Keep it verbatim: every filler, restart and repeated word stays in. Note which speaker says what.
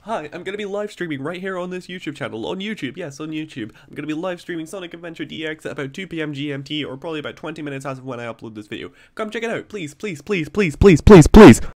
Speaker 1: Hi, I'm going to be live streaming right here on this YouTube channel, on YouTube, yes, on YouTube. I'm going to be live streaming Sonic Adventure D X at about two p m G M T, or probably about twenty minutes as of when I upload this video. Come check it out, please, please, please, please, please, please, please!